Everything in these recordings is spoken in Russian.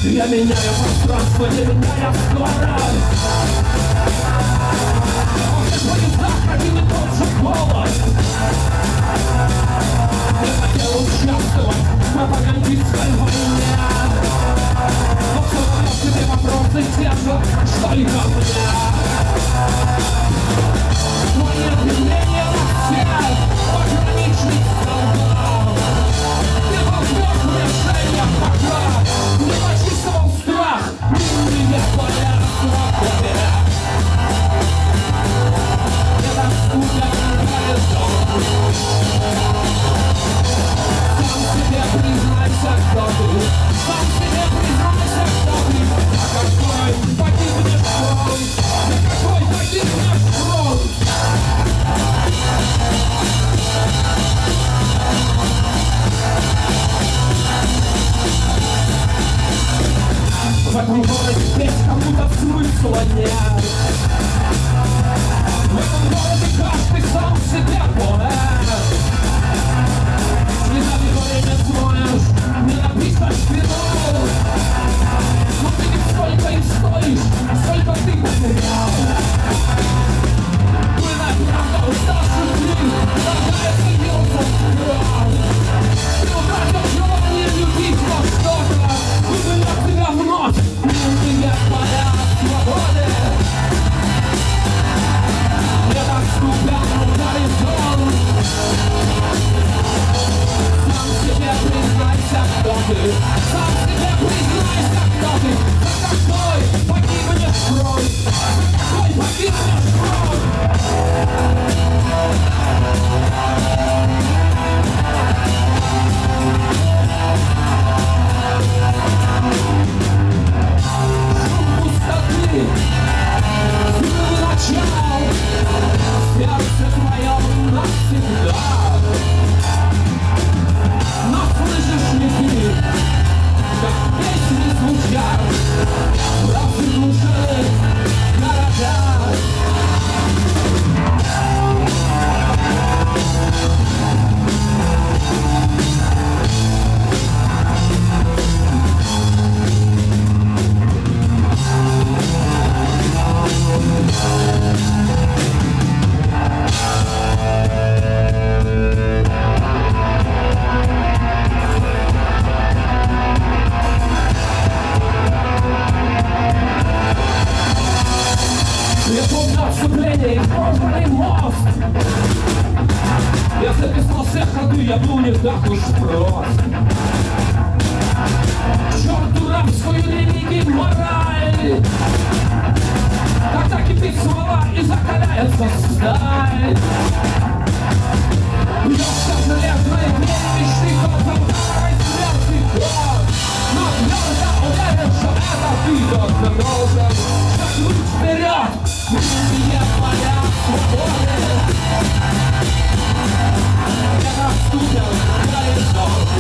Я меняю пространство, не меняя скорость. Он же поездах, один и тот же голос. Я хотел участвовать в пропагандистской войне, но все равно себе вопросы те же, что и ко мне. Твои объявления на всех пограничных солдат. Ты возьмешь решение пока не почувствовал страх, не твоя свобода. Недоступен горизонт. Сам себе признайся, кто ты. Сам себе признайся, кто ты. А какой погибнешь фронт? За какой погибнешь фронт? В этом городе петь кому-то смысла нет. В этом городе каждый сам себе поэт. Не за время смоешь, не написано спину. Но ты не столько и стоишь, сколько ты потерял. Пыльная правда уставших дней, дорогая союза кров. Ты утратил желание любить во что-то, уберет тебя вновь. Милая твоя свобода. Недоступен горизонт. Сам себе признайся, кто ты. Сам себе признайся, кто ты. За какой погибнешь фронт? За какой погибнешь фронт? Шум пустоты, взрыв начал, сердце твое навсегда. Но слышишь ли ты, как песни звучат в разрушенных городах? Я помню отступление и порванный мост. Я записал все ходы, я был не так уж прост. К черту рабскую религию, мораль. Когда кипит смола и закаляется сталь. Бьется железной дверь мечты, козом дарой смерти год. Но твердо уверен, что это ты только должен шагнуть вперед. Милая твоя свобода. Недоступен горизонт.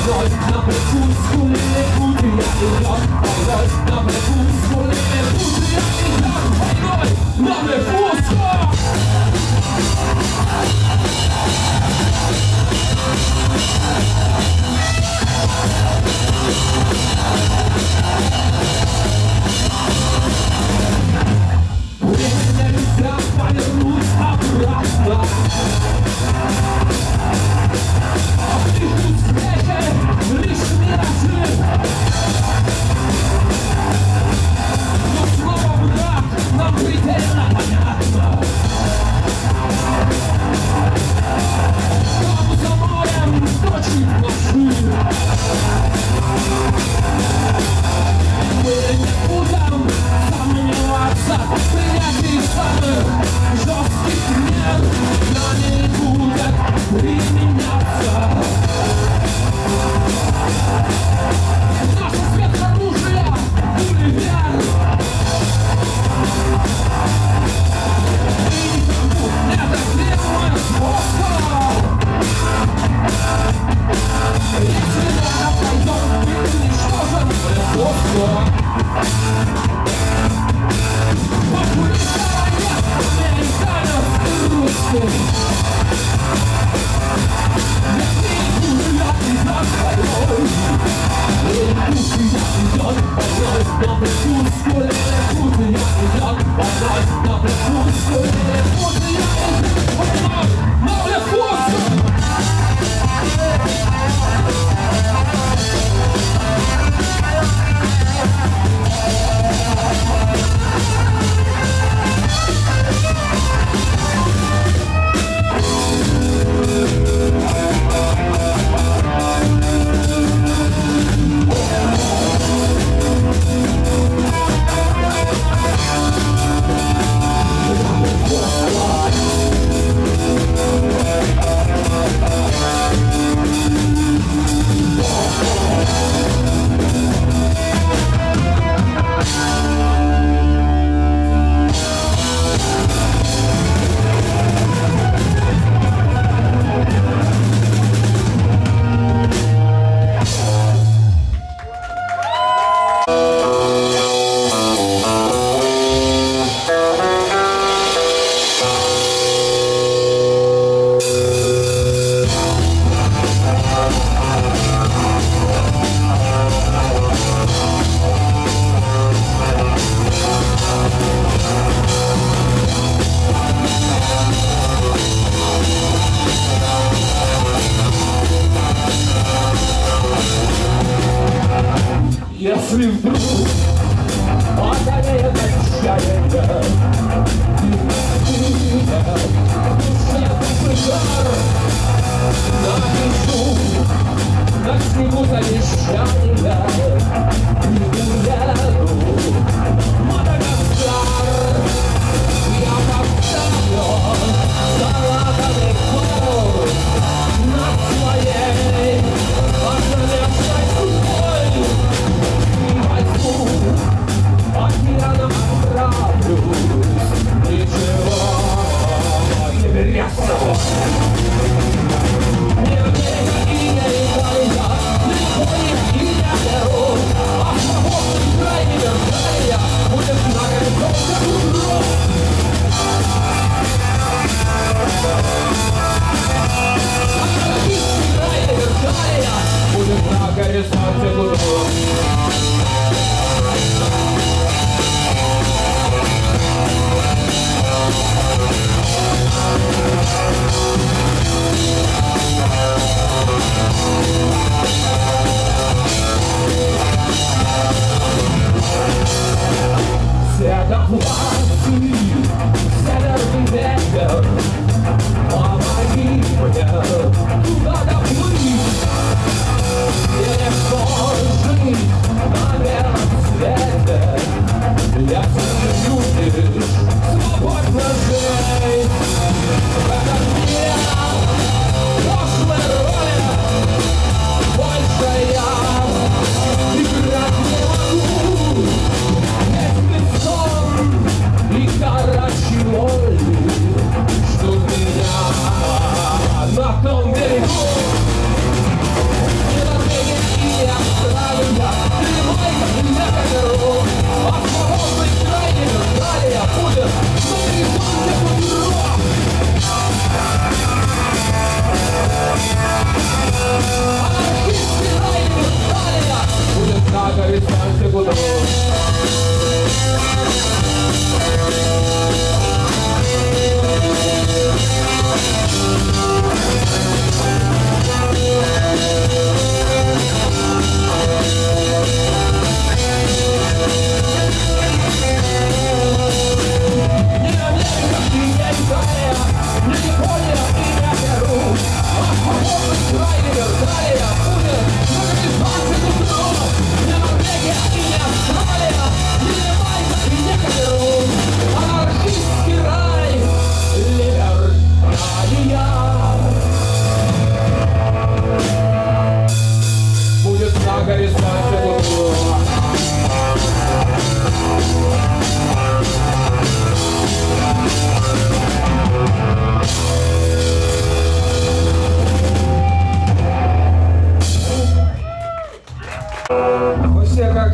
Если вдруг одолеет отчаяние, напишу на снегу завещание и уеду в Мадагаскар. Я поставлю золотой кол над своей ожалевшей судьбой. Океаном отправлюсь, ничего не берется. Не верю и не знаю, легко не беру, а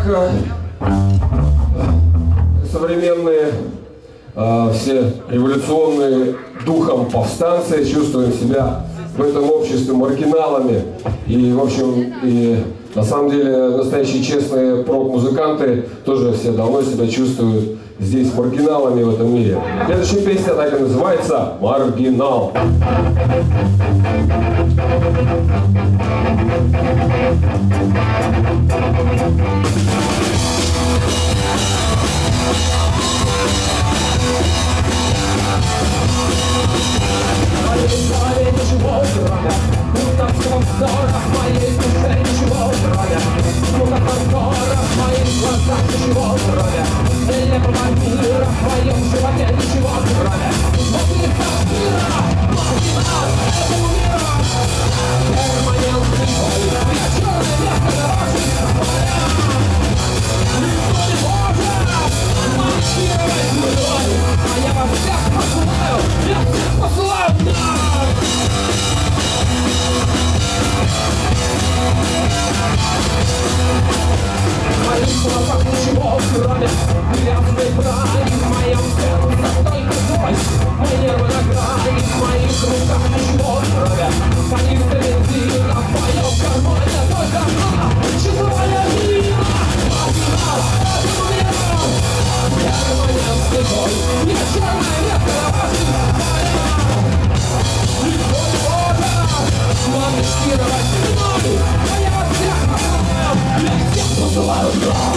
как современные все революционные духом повстанцы чувствуем себя в этом обществе маргиналами. И, в общем, и на самом деле настоящие честные рок-музыканты тоже все давно себя чувствуют здесь маргиналами в этом мире. Следующая песня так и называется «Маргинал». Ничего, кроме мутовского вздора в моей душе, ничего, кроме мутафоркора в моих глазах, ничего, кроме нелепого мира в моем животе, ничего, кроме мутliца мира, маргинал этого мира. Перманентный бой, я черное место дорожника поля. Никто не может манипулировать мной, а я вас всех посылаю, я всех посылаю вдаль. В моих словах ничего, кроме грязной брани, в моем сердце только злость, мои нервы на грани, в моих руках ничего, кроме канистры бензина, в моем кармане только одна чужая вина. Маргинал этого мира, перманентный бой, я черная метка на ваших полях. Никто не может манипулировать мной, а я вас всех посылаю, я всех посылаю вдаль.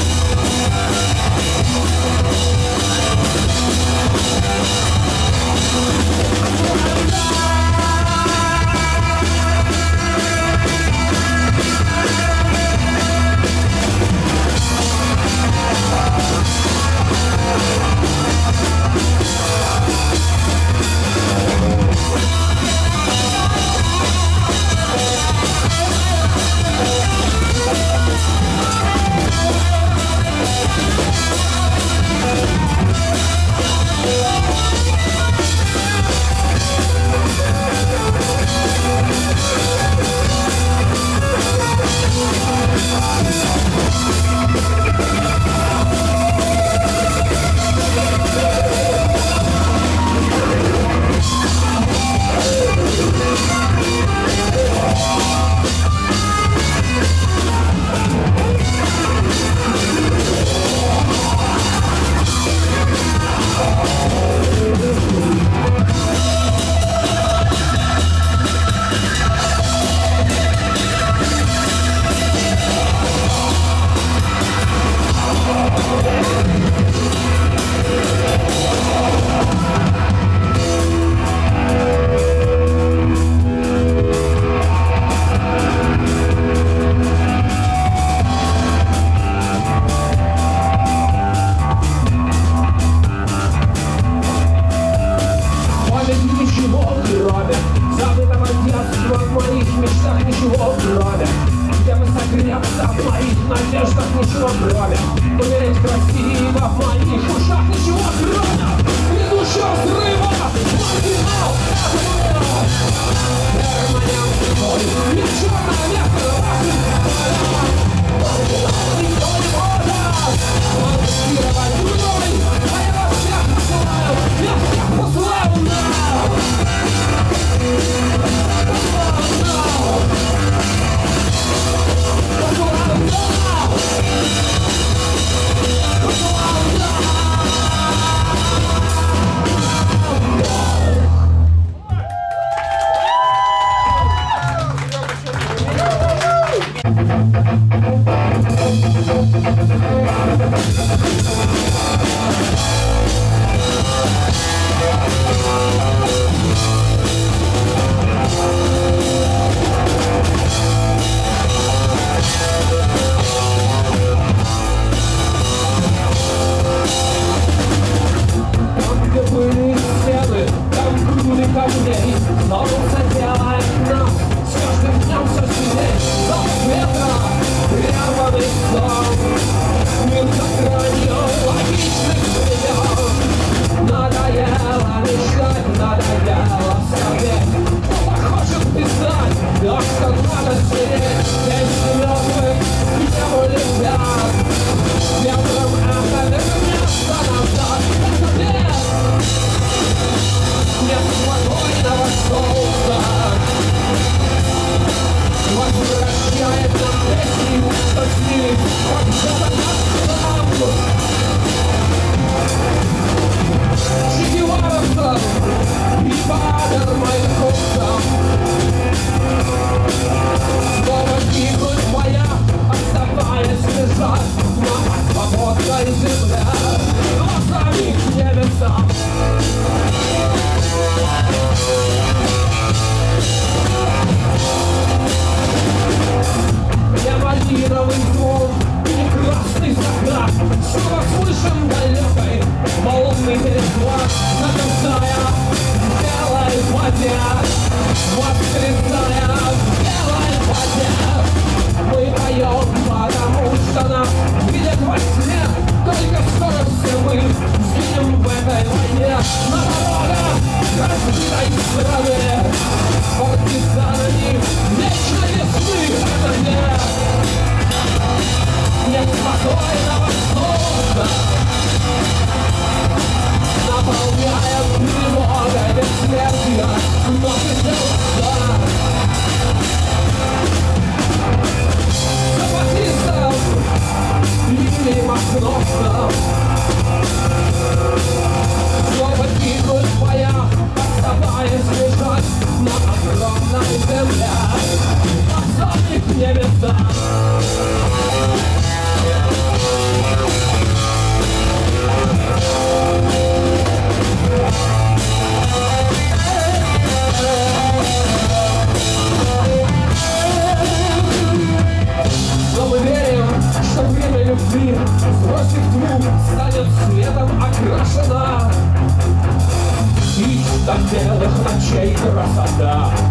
Прямо в лицо, мир за гранью логичных пределов.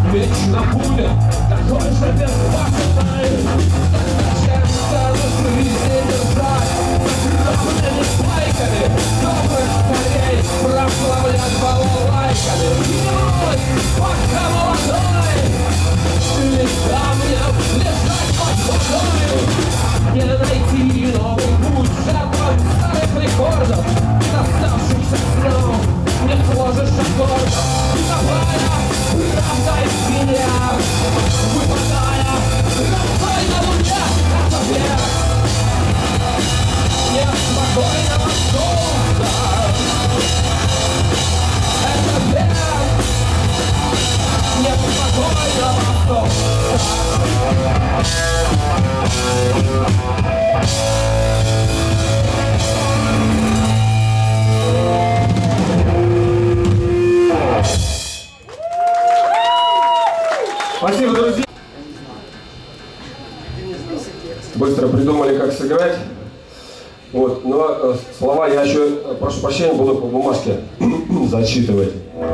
вечно будет такой же безбашенный. Зачем стану жизни держать закровными спайками, добрых царей прославлять балалайками? Герой, пока молодой, ведь камнем лежать под водой. Не найти новый путь жертвам старых рекордов и доставшихся снов не сложишь аккордов. Давая, правда из меня, выпадая, росой на луне, это век неспокойного солнца. Это век неспокойного солнца. Спасибо, друзья. Быстро придумали, как сыграть. Вот, но слова я еще, прошу прощения, буду по бумажке зачитывать.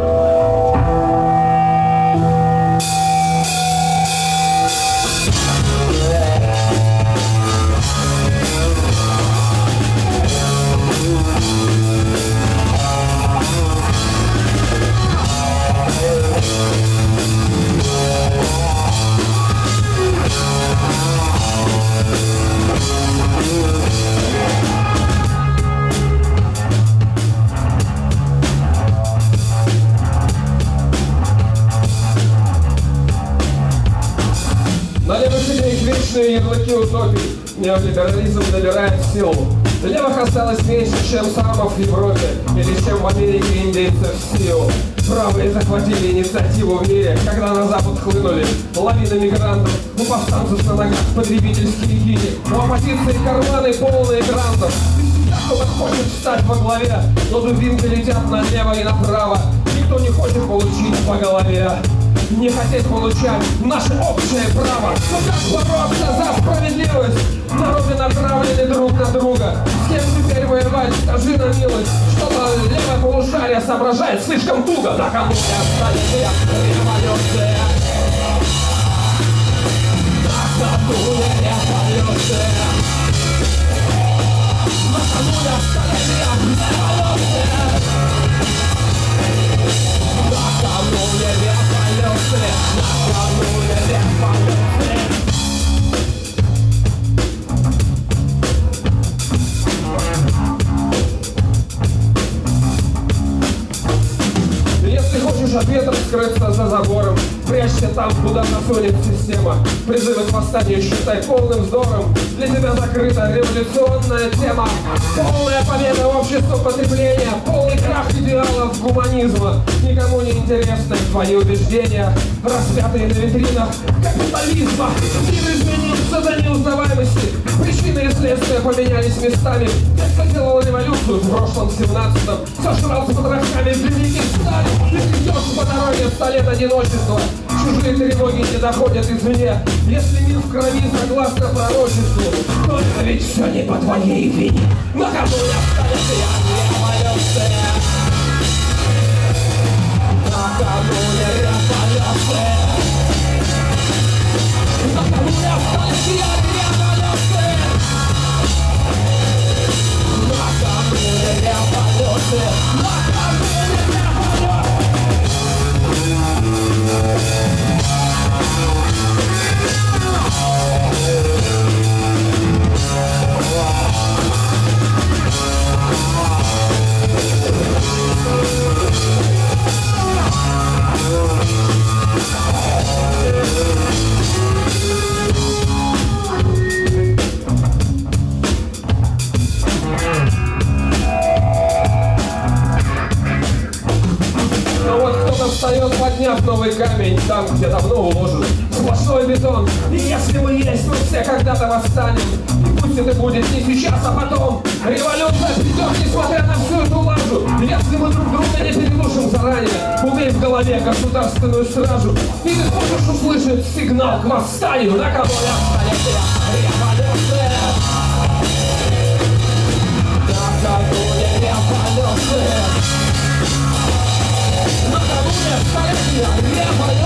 Вечные ярлыки утопий, неолиберализм набирает силу. Левых осталось меньше, чем самов в Европе, или чем в Америке индейцев в силу. Правые захватили инициативу в мире, когда на запад хлынули лавины мигрантов. У повстанцев на ногах потребительские гини, у оппозиции карманы полные грантов. Кто-то хочет встать во главе, но дубинки летят налево и направо. Никто не хочет получить по голове. Не хотеть получать наше общее право. Но как бороться за справедливость? Народы натравлены друг на друга. С кем теперь воевать? Скажи на милость. Что-то левое полушарие соображает слишком туго. Да кому не останется революция? Да кому не революция? Да кому не останется революция? Да кому не революция? Да кому не революция? Если хочешь от ветра скрыться за забором, прячься там, куда насунет система. Призывы к восстанию считай полным вздором. Для тебя закрыта революционная тема. Полная победа общества потребления, полный крах идеалов гуманизма. Никому не интересны твои убеждения, распятые на витринах капитализма. Мир изменился до неузнаваемости. Причины и следствия поменялись местами. Те, кто делал революцию в прошлом 17-м, сожрал с потрохами великих стали. Ты идешь по дороге в 100 лет одиночества. Чужие тревоги не доходят извне. Если мир в крови согласно пророчеству, то это ведь все не по твоей вине. На кому не останется революция? На кому не революция? На кому не останется революция? На кому не революция? На кому не революция? Встает, подняв новый камень там, где давно уложен сплошной бетон. И если мы есть, мы все когда-то восстанем. И пусть это будет не сейчас, а потом. Революция придет, несмотря на всю эту лажу. Если мы друг друга не передушим заранее, убей в голове государственную стражу. И ты сможешь услышать сигнал к восстанию. На кого не останется революция? На кого не революция? На кого не останется революция?